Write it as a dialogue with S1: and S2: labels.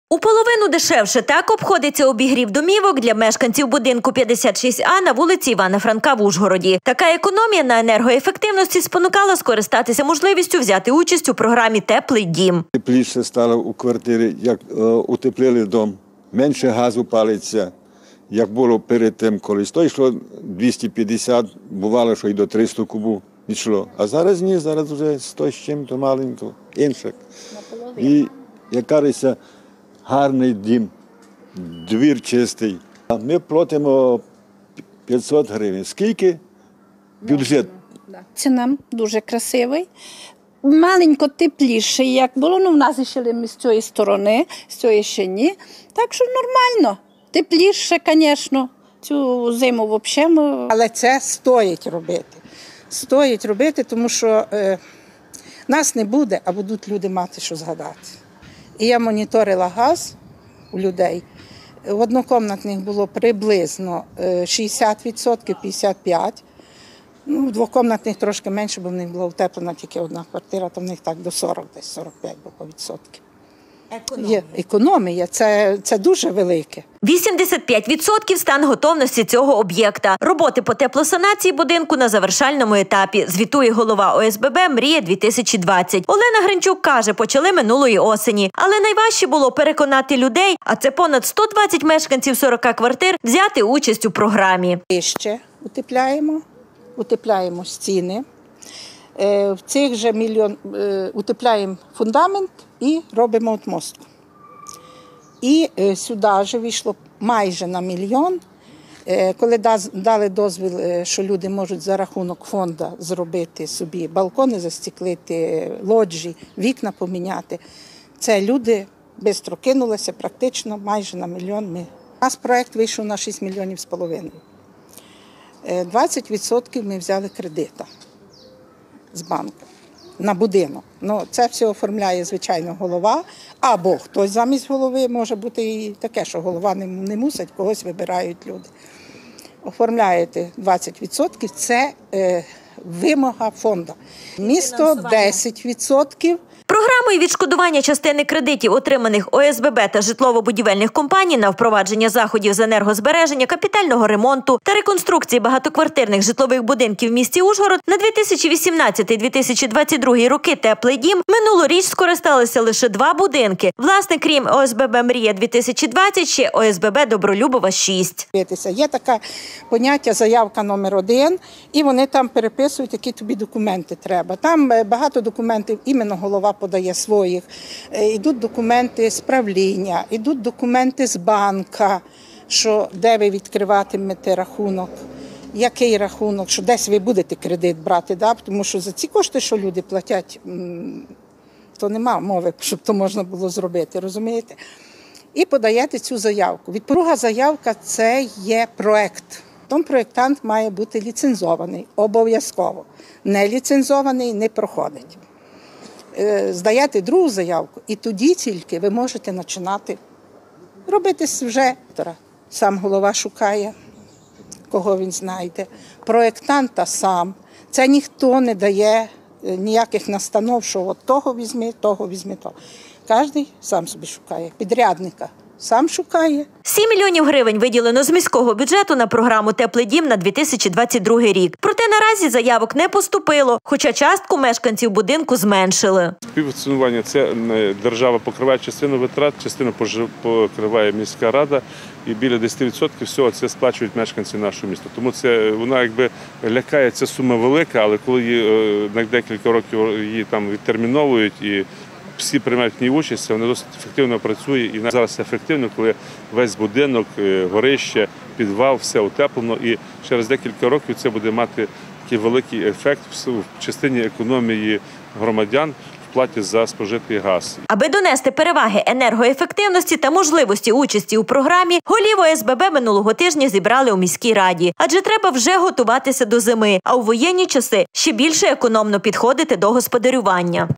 S1: У половину дешевше так обходиться обігрів домівок для мешканців будинку 56А на вулиці Івана Франка в Ужгороді. Така економія на енергоефективності спонукала скористатися можливістю взяти участь у програмі «Теплий дім».
S2: Тепліше стало у квартирі, як утеплили дом, менше газу палиться, як було перед тим колись. То йшло 250, бувало, що й до 300 кубів йшло. А зараз ні, зараз вже 100 з чим-то маленько, інших. І, як кажеться, гарний дім, двір чистий. Ми платимо 500 гривень. Скільки? Бюджет.
S3: Ціна дуже красивий. Маленько тепліше, як було, в нас ще ми з цієї сторони, з цієї ще ні. Так що нормально. Тепліше, звісно, цю зиму взагалі. Але це стоїть робити. Стоїть робити, тому що нас не буде, а будуть люди мати що згадати. І я моніторила газ у людей. В однокомнатних було приблизно 60%, 55%. В двокомнатних трошки менше, бо в них була утеплена тільки одна квартира, то в них так до 40, десь 45 було відсотків. Економія, це дуже велике.
S1: 85% – стан готовності цього об'єкта. Роботи по теплосанації будинку на завершальному етапі, звітує голова ОСББ «Мрія-2020». Олена Гринчук каже, почали минулої осені. Але найважче було переконати людей, а це понад 120 мешканців 40 квартир, взяти участь у програмі.
S3: Ще утепляємо стіни. В цих же утепляємо фундамент і робимо отмостку. І сюди вже вийшло майже на 1 мільйон. Коли дали дозвіл, що люди можуть за рахунок фонду зробити собі балкони, застеклити, лоджії, вікна поміняти, це люди швидко кинулися, практично майже на 1 мільйон. У нас проєкт вийшов на 6,5 мільйонів. 20% ми взяли кредита з банку на будинок. Це все оформляє, звичайно, голова, або хтось замість голови, може бути і таке, що голова не мусить, когось вибирають люди. Оформляєте 20%, це вимога фонду. Місто 10%.
S1: Програмою відшкодування частини кредитів, отриманих ОСББ та житлово-будівельних компаній на впровадження заходів з енергозбереження, капітального ремонту та реконструкції багатоквартирних житлових будинків в місті Ужгород на 2018-2022 роки «Теплий дім» минулоріч скористалися лише 2 будинки. Власне, крім ОСББ «Мрія-2020», ще ОСББ «Добролюбова 6».
S3: Є таке поняття «заявка номер 1», і вони там переписують, які тобі документи треба. Там багато документів іменно голова подає своїх, йдуть документи з правління, йдуть документи з банка, що де ви відкриватимете рахунок, який рахунок, що десь ви будете кредит брати, тому що за ці кошти, що люди платять, то нема мови, щоб то можна було зробити, розумієте? І подаєте цю заявку. Друга заявка – це є проєкт. Тому проєктант має бути ліцензований, обов'язково. Не ліцензований не проходить. Здаєте другу заявку, і тоді тільки ви можете починати робити вже. Сам голова шукає, кого він знайде, проєктанта сам. Це ніхто не дає ніяких настанов, що от того візьми, того візьми, того. Кожен сам собі шукає, підрядника сам шукає.
S1: 7 мільйонів гривень виділено з міського бюджету на програму «Теплий дім» на 2022 рік. Проте наразі заявок не поступило, хоча частку мешканців будинку зменшили.
S4: Співфінансування – це держава покриває частину витрат, частину покриває міська рада, і біля 10% всього це сплачують мешканці нашого міста. Тому вона якби лякає, ця сума велика, але коли на декілька років її там відтерміновують і всі приймають в ній участь, вона досить ефективно працює. І зараз ефективно, коли весь будинок, горище, підвал, все утеплено. І через декілька років це буде мати такий великий ефект в частині економії громадян в платі за спожитий газ.
S1: Аби донести переваги енергоефективності та можливості участі у програмі, голів ОСББ минулого тижня зібрали у міській раді. Адже треба вже готуватися до зими, а у воєнні часи ще більше економно підходити до господарювання.